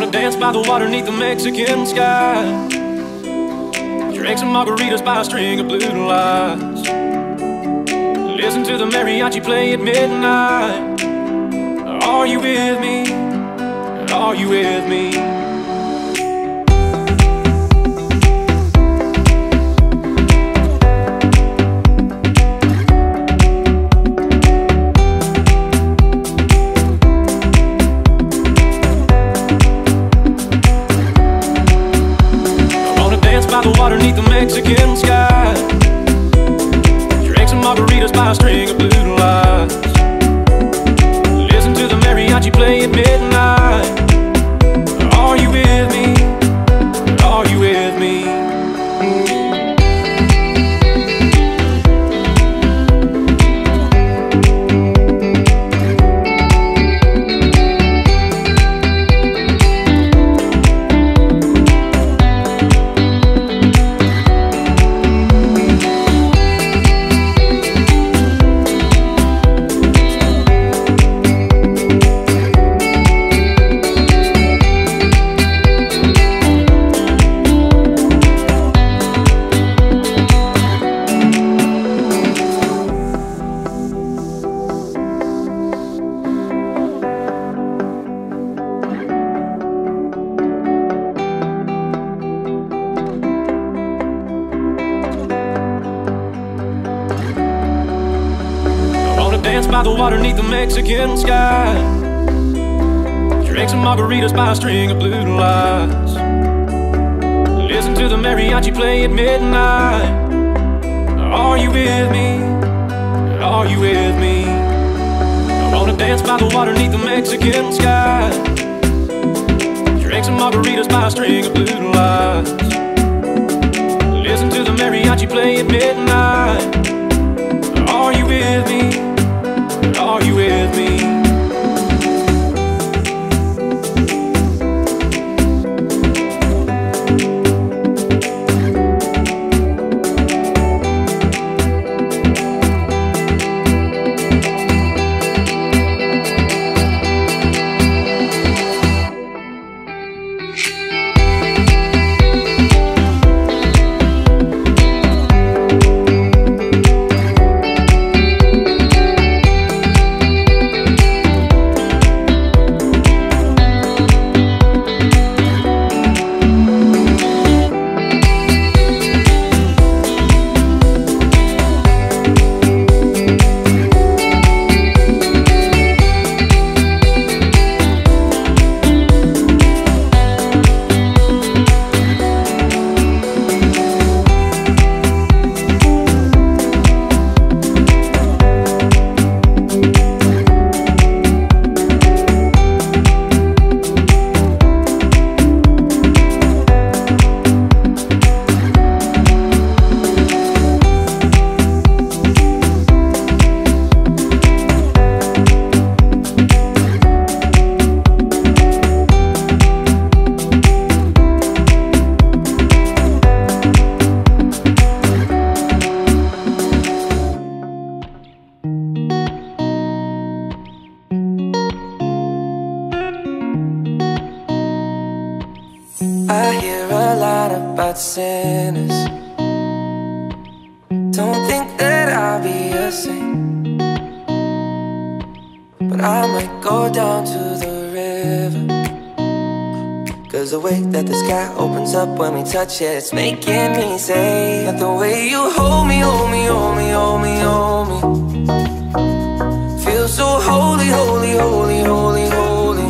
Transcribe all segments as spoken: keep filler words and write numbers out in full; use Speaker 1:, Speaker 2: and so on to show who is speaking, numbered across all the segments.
Speaker 1: wanna dance by the water neath the Mexican sky, drink some margaritas by a string of blue lights, listen to the mariachi play at midnight. Are you with me? Are you with me? By the water neath the Mexican sky, drink some margaritas by a string of blue lights, listen to the mariachi play at midnight. Are you with me? Are you with me? Dance by the water neath the Mexican sky, drink some margaritas by a string of blue lights, listen to the mariachi play at midnight. Are you with me? Are you with me? I wanna dance by the water neath the Mexican sky, drink some margaritas by a string of blue lights, listen to the mariachi play at midnight. Are you with me? Are you with me?
Speaker 2: I hear a lot about sinners. Don't think that I'll be a saint, but I might go down to the river, 'cause the way that the sky opens up when we touch it, it's making me say that the way you hold me, hold me, hold me, hold me, hold me, feels so holy, holy, holy, holy, holy.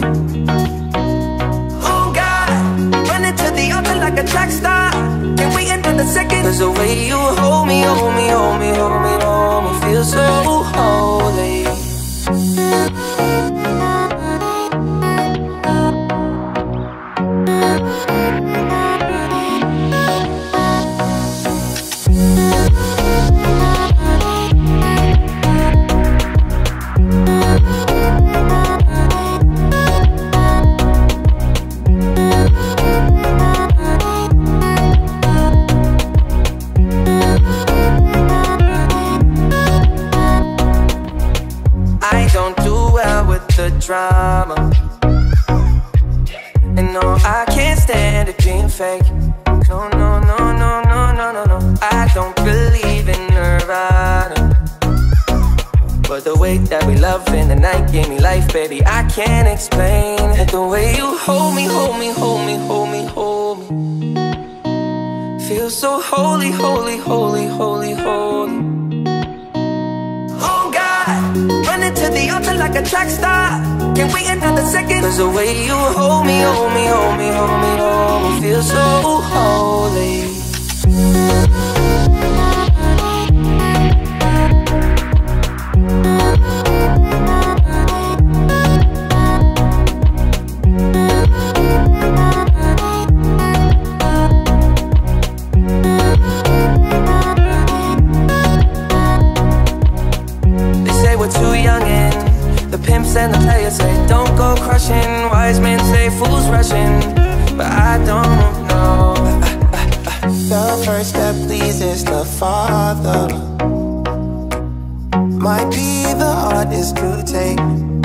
Speaker 2: Oh God, running to the altar like a track star, can't wait another second, 'cause the way you hold me, hold me, hold me, hold me, hold me, feels so holy.
Speaker 3: We'll be right back.
Speaker 2: it being fake. No, no, no, no, no, no, no, no. I don't believe in Nirvana, but the way that we love in the night gave me life, baby, I can't explain. And the way you hold me, hold me, hold me, hold me, hold me, feels so holy, holy, holy, holy, holy. Oh God, running to the altar like a track star. Can we another second? Cause the way you hold me, hold me, hold me, hold me, hold me, feels so holy. Too young and the pimps and the players say don't go crushing. Wise men say fools rushing, but I don't know.
Speaker 3: The first step pleases the Father might be the hardest to take.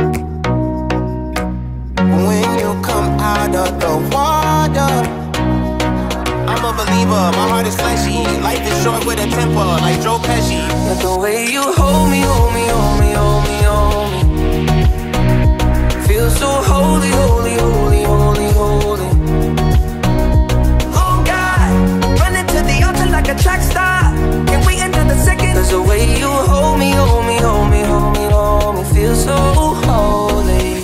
Speaker 3: When you come out of the water, I'm a believer, my heart is fleshy. Life is short with a temper, like Joe Pesci.
Speaker 2: But the way you hold me, hold me, hold me, hold me, hold me, feels so holy, holy, holy, holy, holy. Oh God, running to the altar like a track star. Can we another second? Cause the way you hold me, hold me, hold me, hold me, hold me, feels so holy.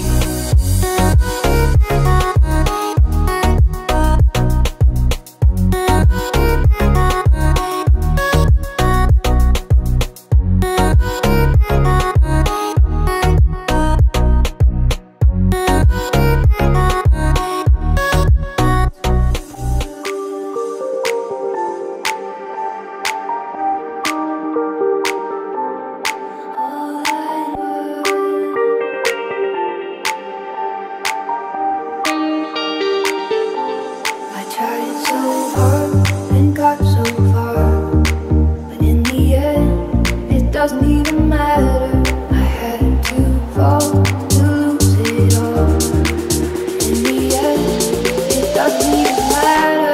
Speaker 4: Doesn't even matter. I had to fall to lose it all. In the end, it doesn't even matter.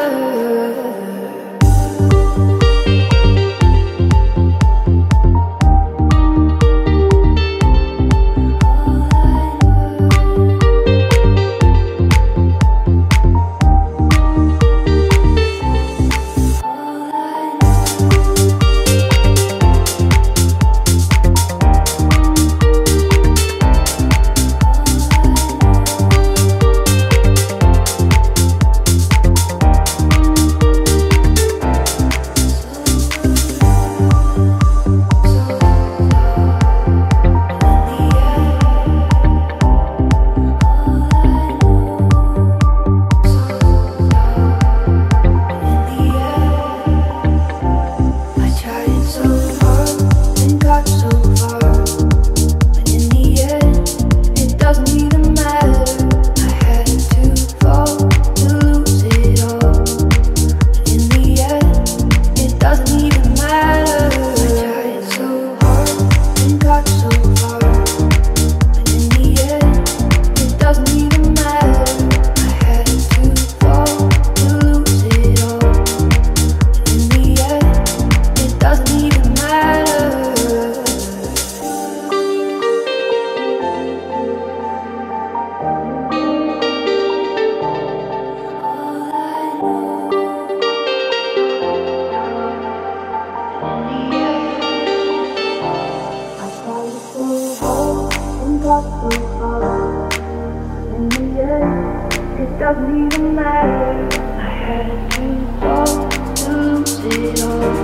Speaker 4: Doesn't even matter. I had to fall to lose it all.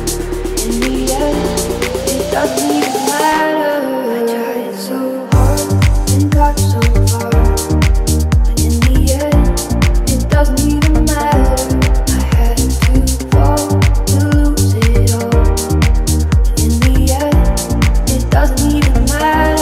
Speaker 4: In the end, it doesn't even matter. I tried so hard and got so far, but in the end, it doesn't even matter. I had to fall to lose it all. In the end, it doesn't even matter.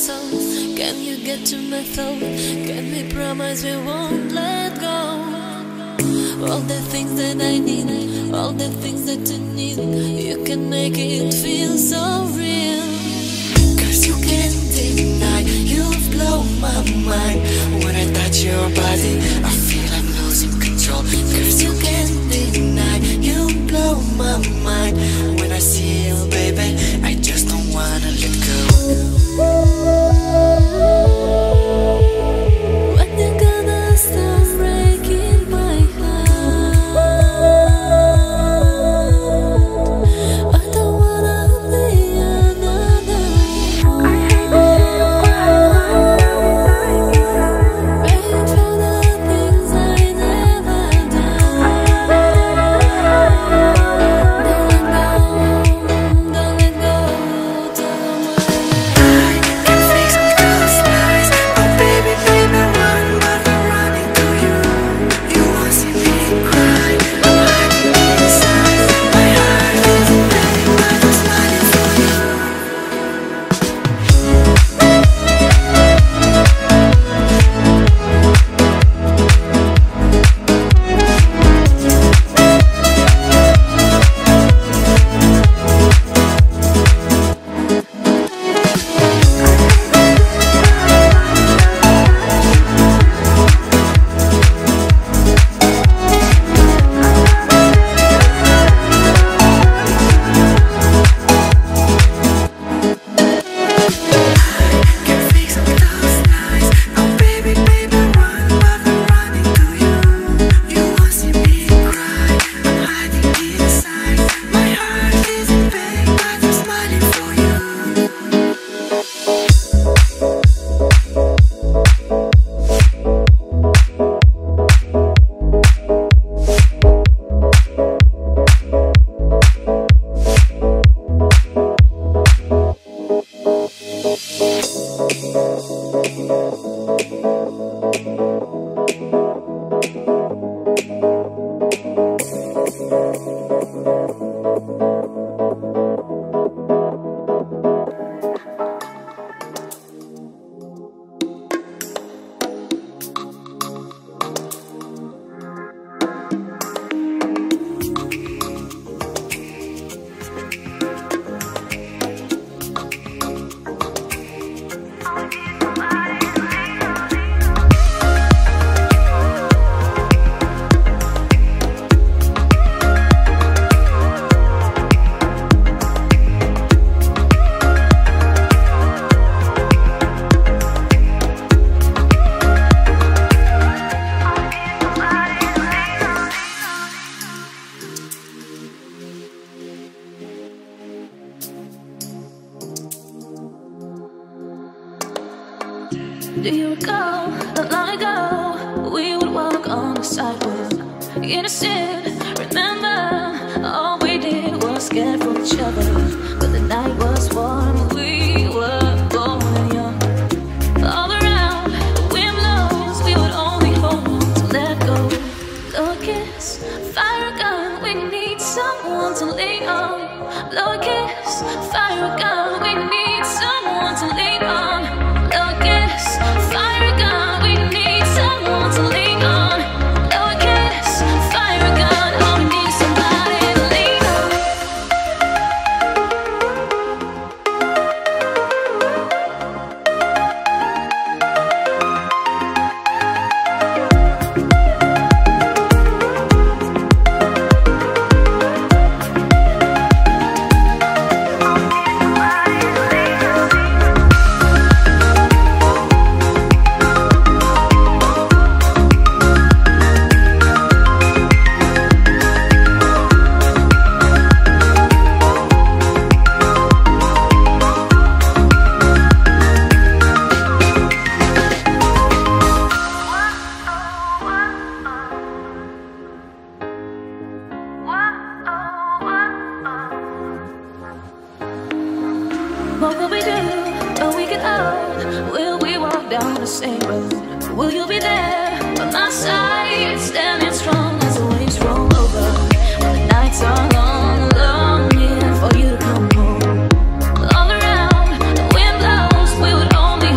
Speaker 5: soul. Can you get to my throat? Can we promise we won't let go? All the things that I need, all the things that you need, you can make it feel so real. Cause you can't deny, you've blown my mind. When I touch your body, I feel I'm losing control. Cause you can't deny, you blow my mind. When I see you, baby, I just don't wanna let go. When you gonna stop breaking my heart? I don't wanna be another one. I hate to see you cry. Ready for the things I never done. Don't let go, don't let go, don't let go. I can fix all those lies. Oh baby, baby, run, but I'm running to you. You won't see me cry. I'm hiding inside. My heart is in pain, but I'm smiling for you. Can fix all those lies. Oh baby, baby, run, but I'm running to you. You won't see me cry. I'm hiding inside. My heart is in pain, but I'm smiling for you. Do you recall not long ago we would walk on the sidewalk, innocent? Remember, all we did was get from each other, but the night was warm. We were both young. All around, the wind blows. We would only hold on to let go. Blow a kiss, fire a gun. We need someone to lean on. Blow a kiss, fire a gun. We need someone to lean on. Blow a kiss, fire a gun. We need someone to lean on. Blow a kiss, fire a gun. Oh, we need somebody to lean on. What will we do when we get old? Will we walk down the same road? Will you be there by my side, standing strong as the waves roll over? When the nights are long, longing for you to come home. All around, the wind blows. We would only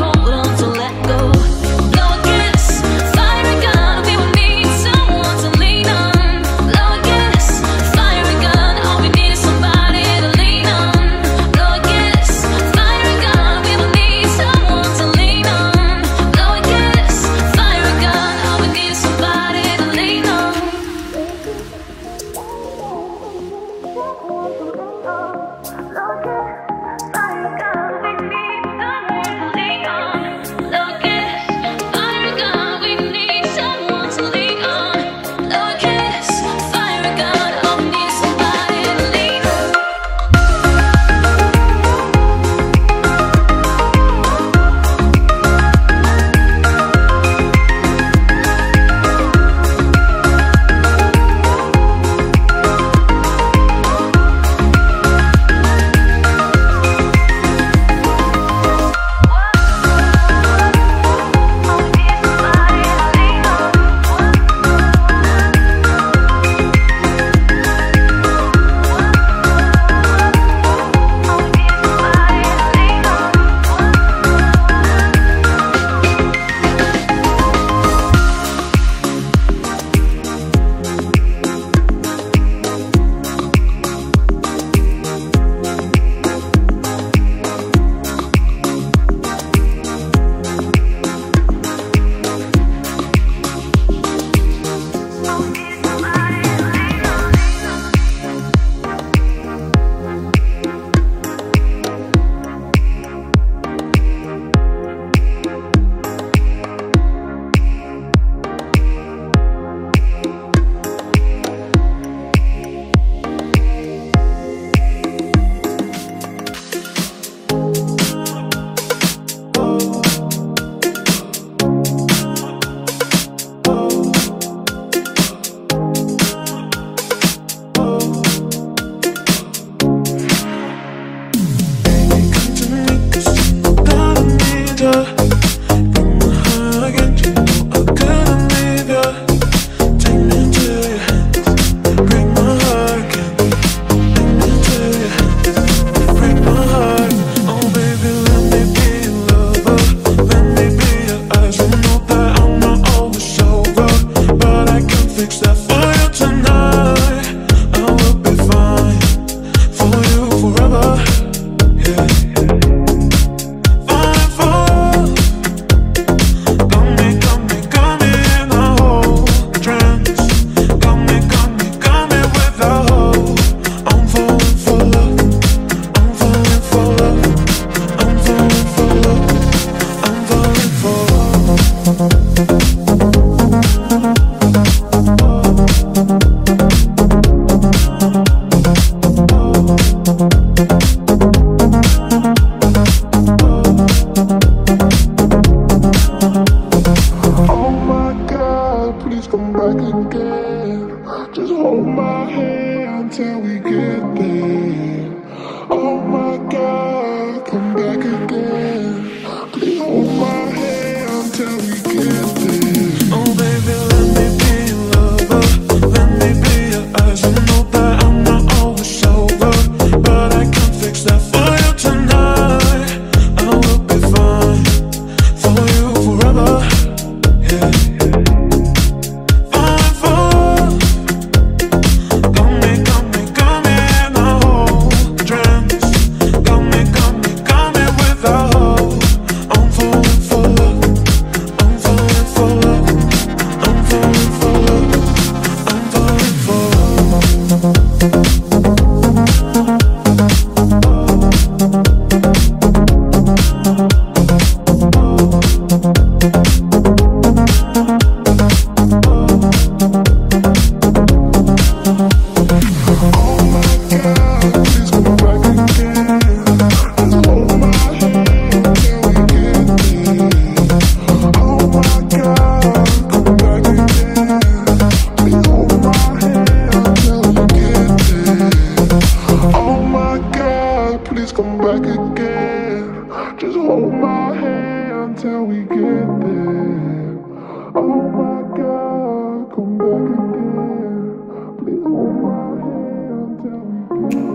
Speaker 6: hold my hand till we get there. Oh my God, come back again. Please hold my hand till we get there.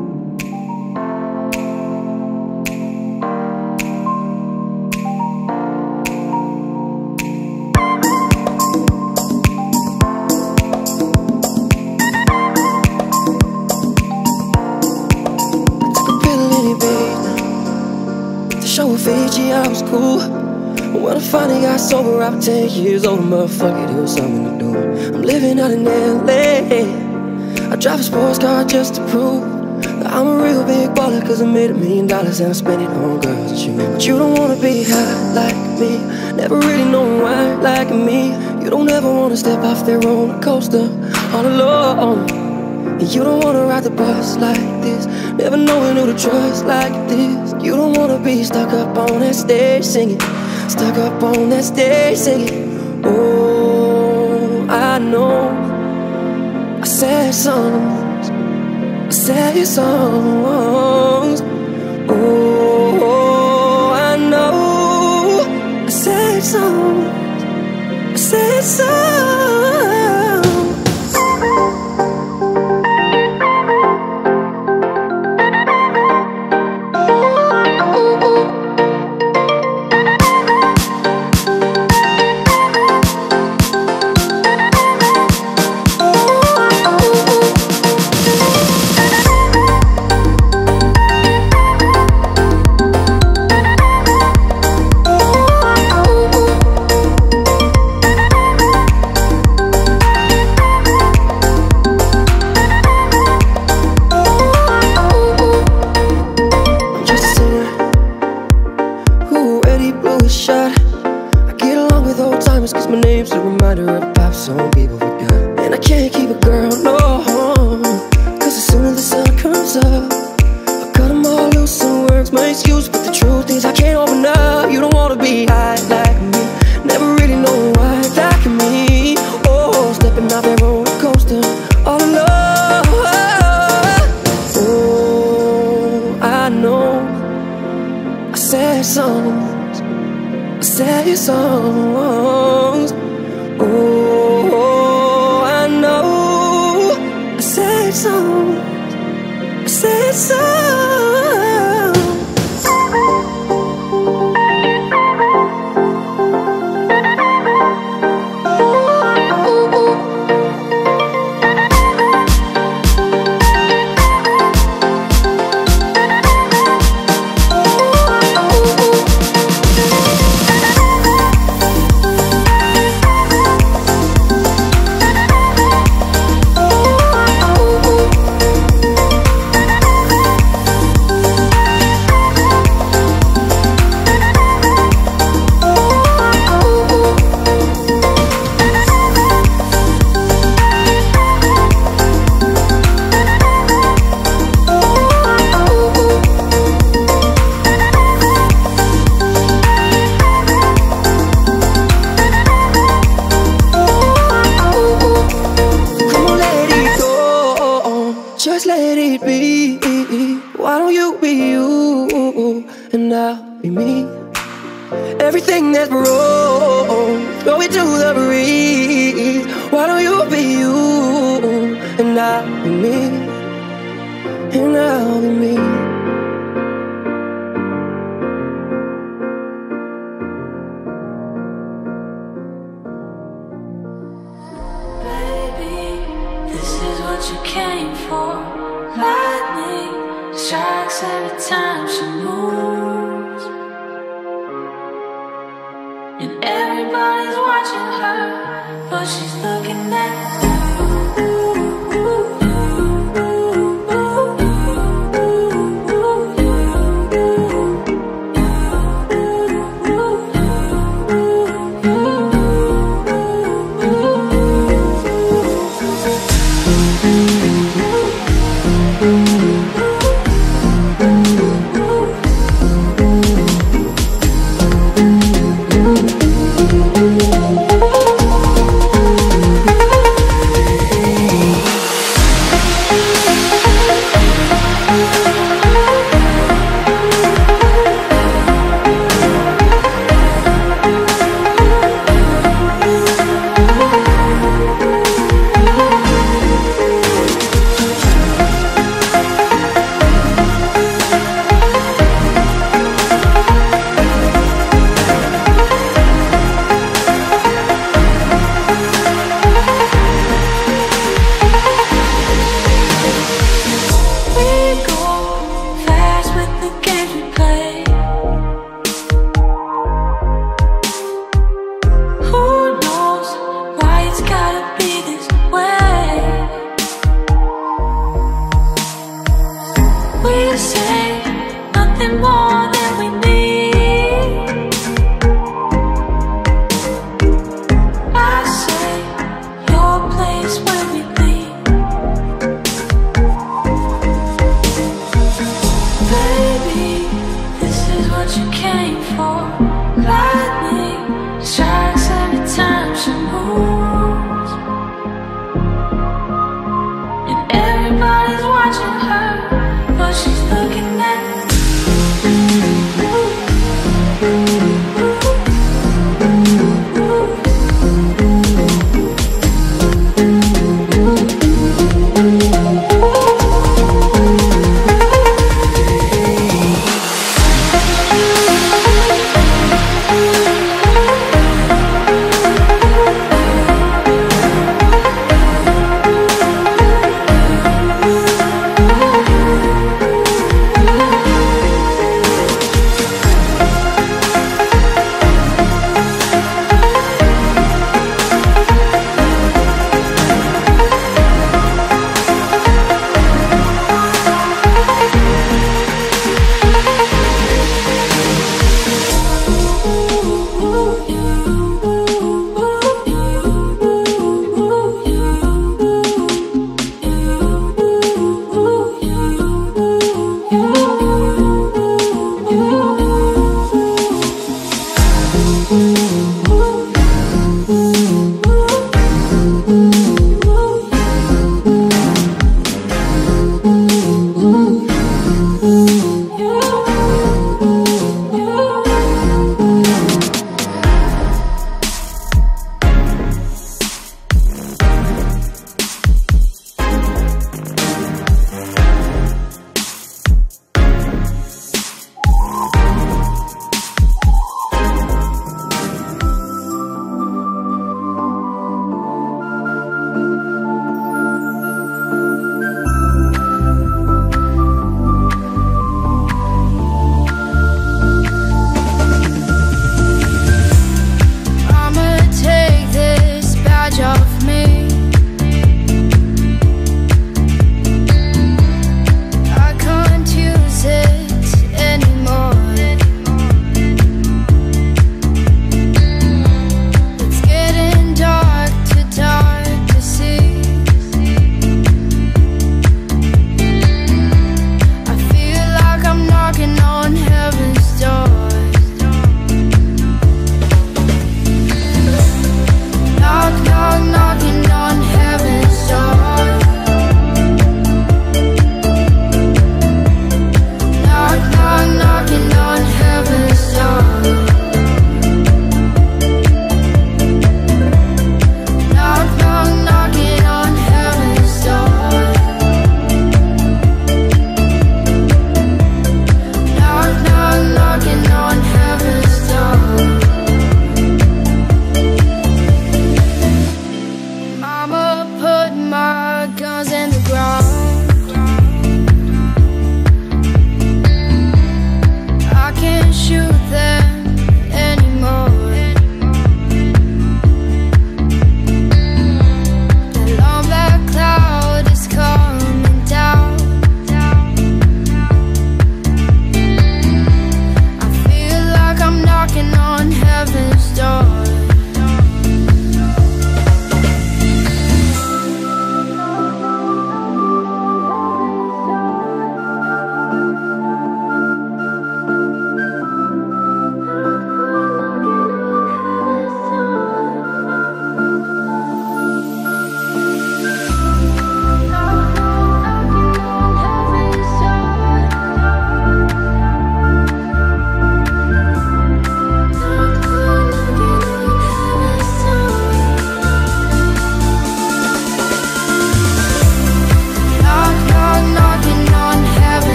Speaker 2: Show with Fiji, I was cool. When I finally got sober, I was ten years old. Motherfucker, there was something to do. I'm living out in L A. I drive a sports car just to prove that I'm a real big baller, cause I made a million dollars and I spent it on girls and you. But you don't wanna be high like me, never really know why like me. You don't ever wanna step off that roller coaster all alone. And you don't wanna ride the bus like this, never knowing who to trust like this. You don't wanna be stuck up on that stage singing, stuck up on that stage singing. Oh, I know I sad songs, I sad songs. Oh, I know I sad songs, I sad songs. Cause my name's a reminder of a pop song people forgot. And I can't keep a girl, no, cause as soon as the sun comes up, I cut them all loose, some words my excuse. But the truth is I can't open up. You don't wanna be high like me, never really know why like me. Oh, stepping off that roller coaster all alone. Oh, I know I sad songs, I sad songs. Oh, I know I sad songs, I sad songs. Just let it be. Why don't you be you and I'll be me? Everything that's wrong, throw it to the breeze. Why don't you be you and I'll be me, and I'll be me.
Speaker 5: You came for lightning strikes every time she moves, and everybody's watching her, but she's looking at you.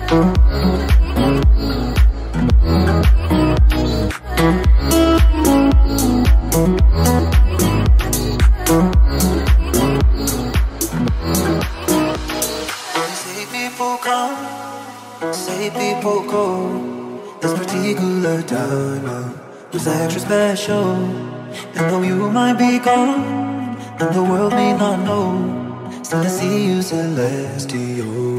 Speaker 2: Say people come, say people go. This particular diamond was extra special. And though you might be gone, and the world may not know, still I see you celestial.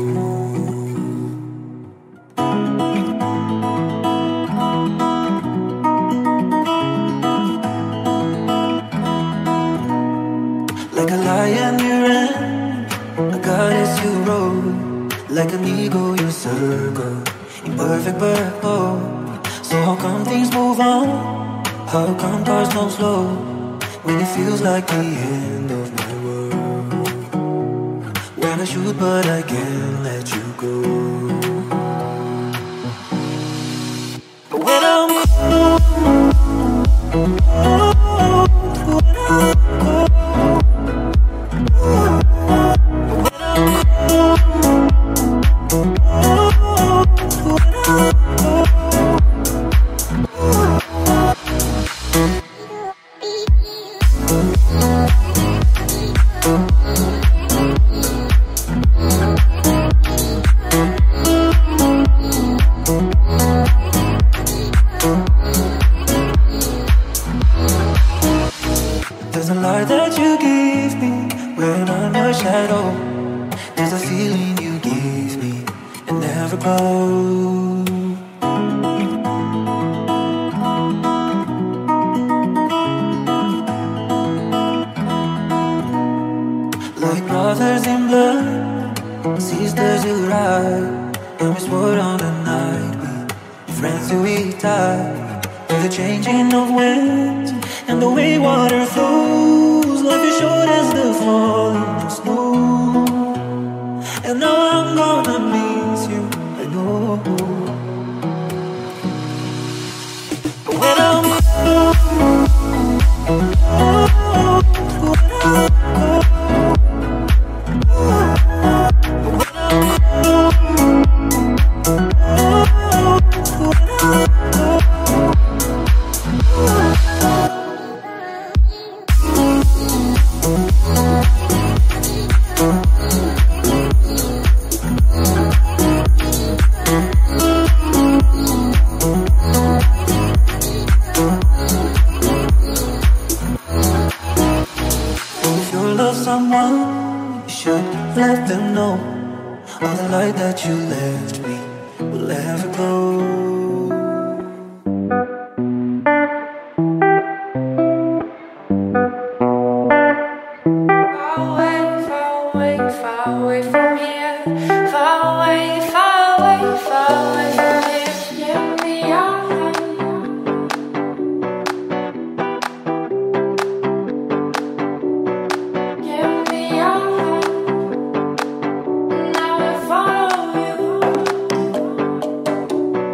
Speaker 2: Like a lion you ran, a goddess you rode, like an eagle you circle, in perfect purple. So how come things move on? How come cars don't slow, when it feels like the end of my world? When I shoot but I can't let you go. But when I'm cold, when I'm cold, there's a light that you give me when I'm your shadow. There's a feeling you give me and never goes. Like brothers in blood, sisters you ride, and we swore on the night we friends till we die. With the changing of winds and the way water flows, life is short as the falling snow. And now I'm gonna miss you, I know. But when I'm cold, when I'm cold, someone, you should let them know all the light that you left me will ever glow.
Speaker 4: Far away, far away, far away from here. Far away, far away, far away from here. Give me your hand. Give me your hand. And I will follow you.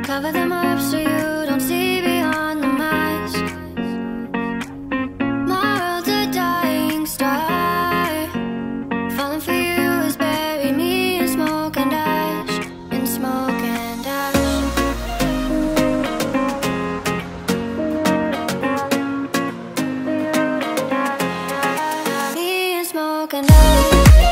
Speaker 5: Cover them up so you don't see beyond the mask. My world's a dying star. Falling for you is bury me in smoke and ash. In smoke and ash. Me in smoke and ash.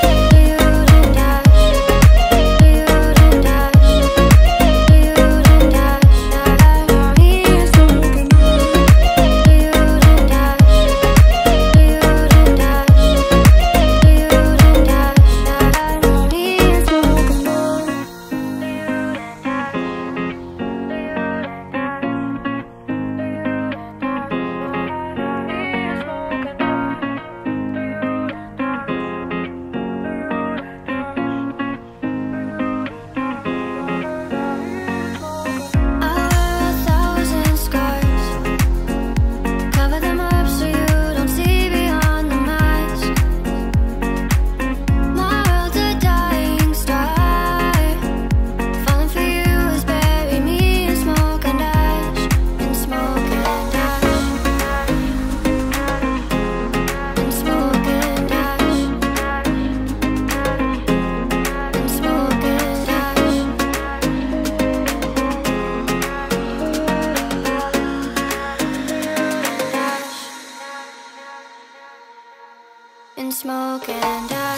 Speaker 5: In smoke and ash.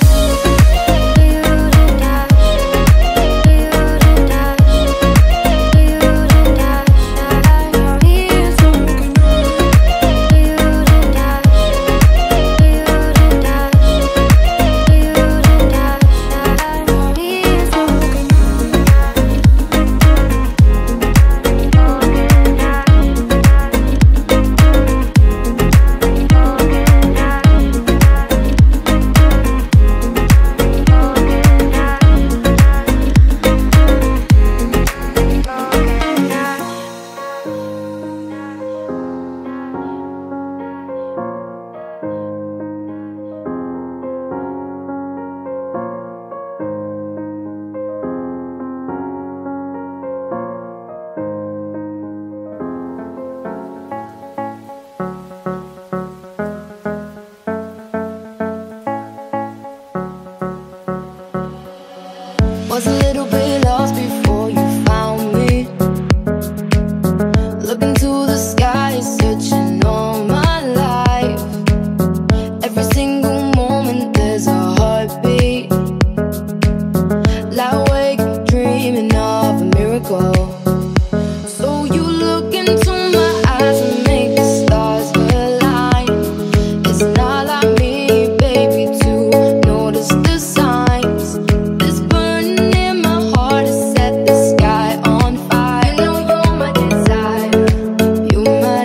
Speaker 5: Was a little bit lost before you found me. Looking to the sky, searching all my life. Every single moment there's a heartbeat. Lie awake, dreaming of a miracle. So you look into my eyes and make the stars align. It's not like me, baby, to notice the signs. This burning in my heart has set the sky on fire. You know you're my desire, you're my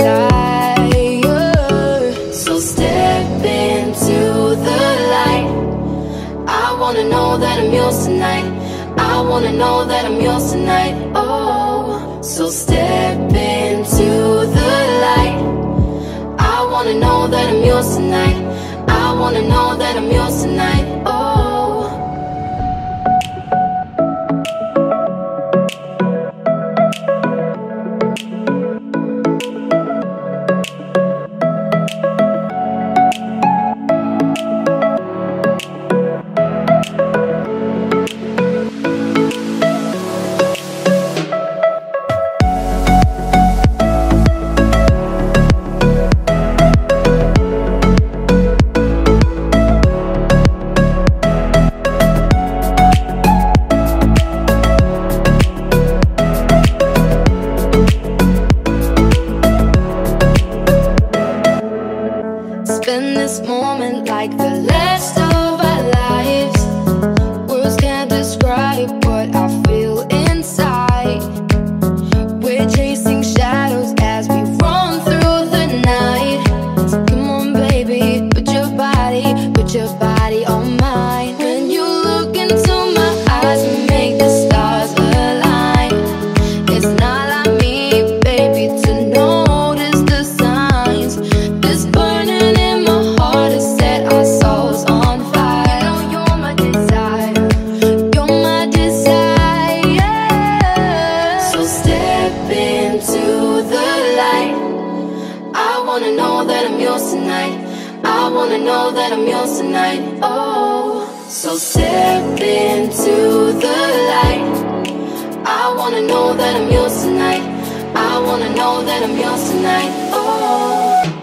Speaker 5: desire. So step into the light. I wanna know that I'm yours tonight. I wanna know that I'm yours tonight. Oh, so step into the light. I wanna know that I'm yours tonight. I wanna know that I'm yours tonight. Oh. wanna know that I'm yours tonight. I wanna know that I'm yours tonight. Oh, so step into the light. I wanna know that I'm yours tonight. I wanna know that I'm yours tonight. Oh.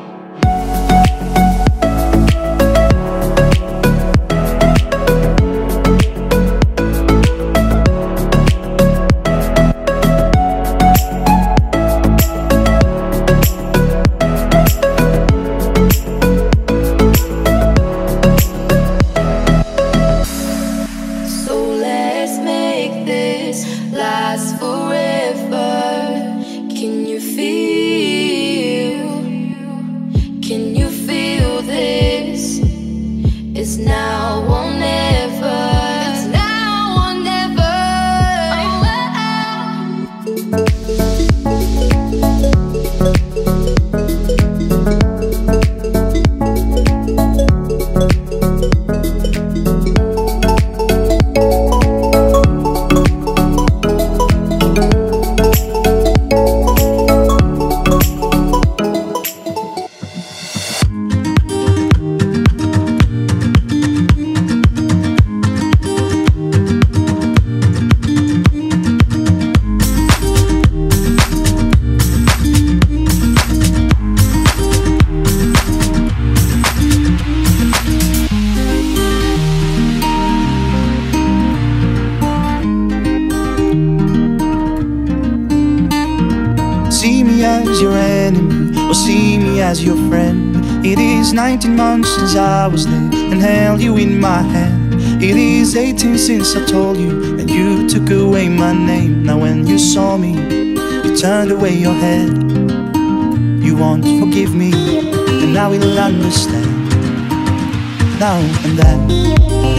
Speaker 7: As your friend, it is nineteen months since I was there and held you in my hand. It is eighteen since I told you and you took away my name. Now when you saw me, you turned away your head. You won't forgive me, and I will understand now and then.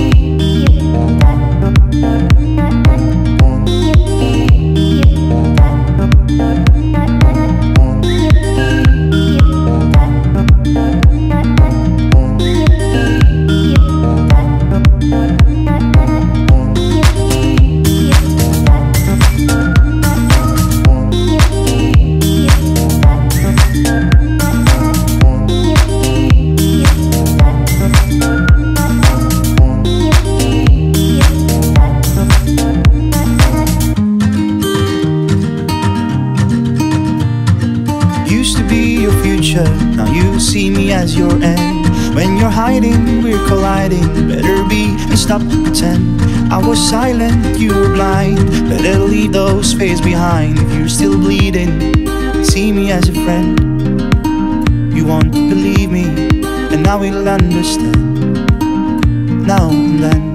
Speaker 7: Now you see me as your end. When you're hiding, we're colliding. Better be and stop pretend. I was silent, you were blind. Better leave those faces behind. If you're still bleeding, see me as a friend. You won't believe me, and I will understand now and then.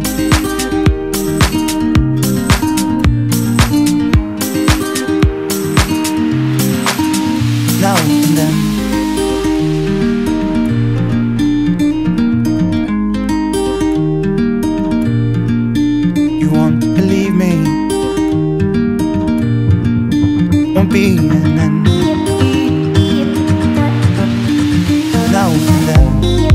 Speaker 7: Now and then. Won't be an end. Now and then.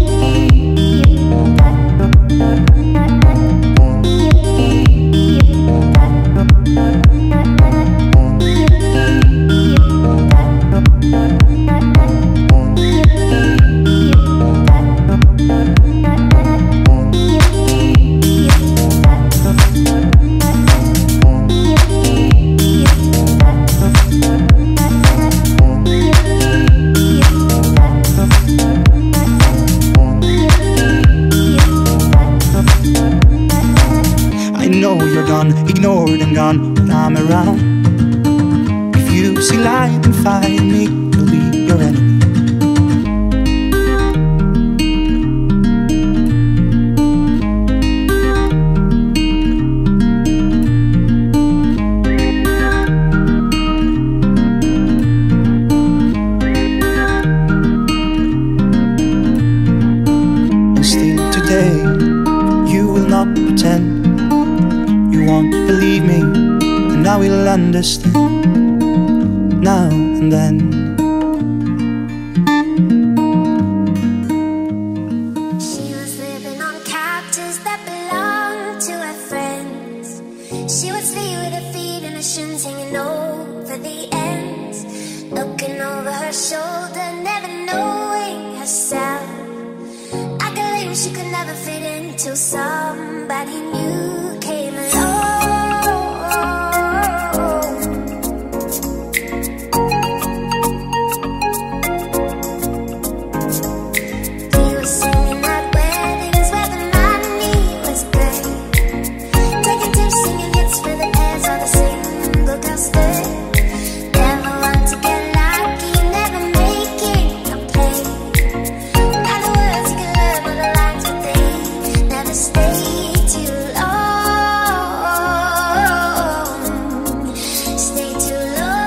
Speaker 7: Ignored and gone when I'm around. If you see light and find me, you'll be your enemy. And still today, you will not pretend. You won't believe me, and I will understand now and then.
Speaker 8: She was living on couches that belonged to her friends. She would sleep with her feet and her shins hanging over the ends, looking over her shoulder, never knowing till somebody new came along. We were singing at weddings where the money was good, taking two singing hits for the pairs or the single girls stood. Never want to get lucky, never making a play. Now the words you can learn on the lines, but they never stay too long. Stay too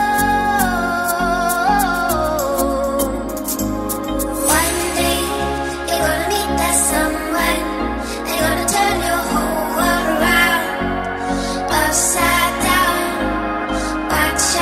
Speaker 8: long. One day you're gonna meet that someone, they're gonna turn your whole world around, upside down. Watch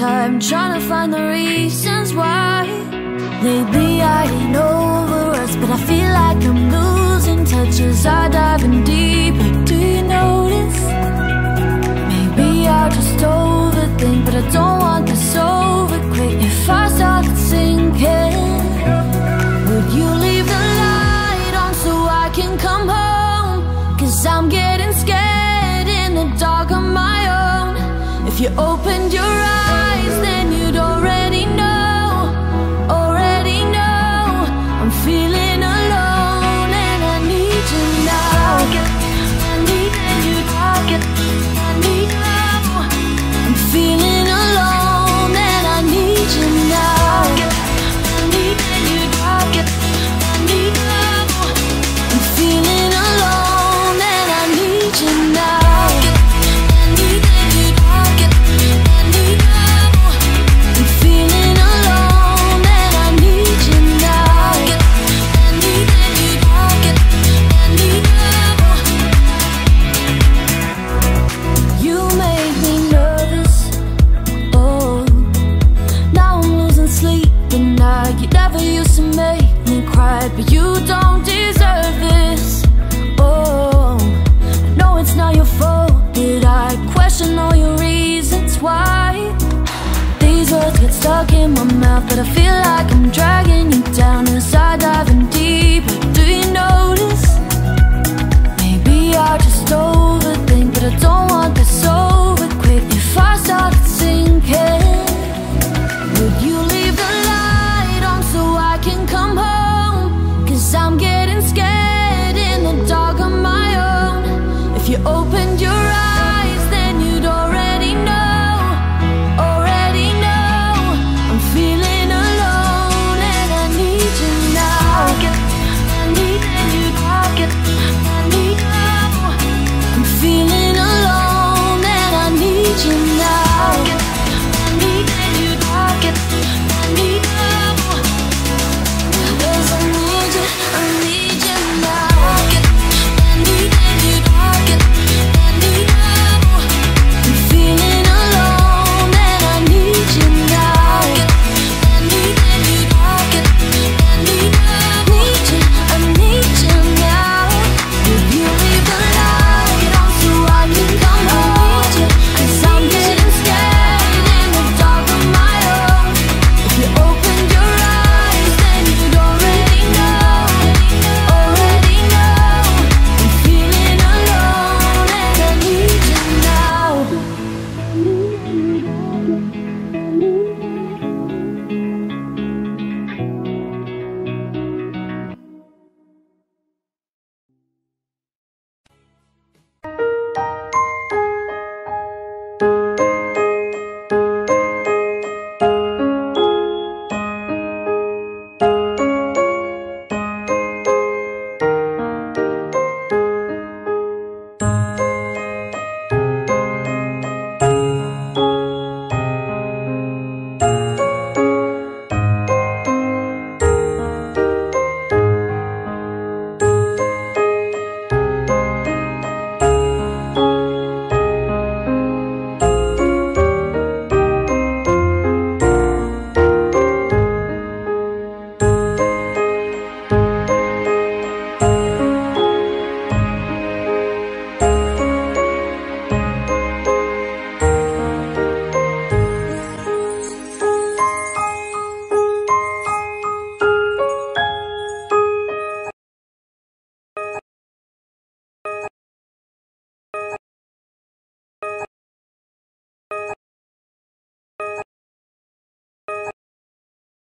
Speaker 5: time trying to find the reasons why. Lately I ain't over us, but I feel like I'm losing touch as I dive in deeper. Do you notice? Maybe I just overthink, but I don't want this over quick. If I started sinking, would you leave the light on so I can come home? Cause I'm getting scared in the dark on my own. If you opened your eyes, then you'd already know, already know. I'm feeling alone and I need you now. I need you, I need you. I'm feeling alone and I need you now. I need you, I need you. I'm feeling alone and I need you now. But you don't deserve this. Oh, I know it's not your fault that I question all your reasons why. These words get stuck in my mouth, but I feel like I'm dragging you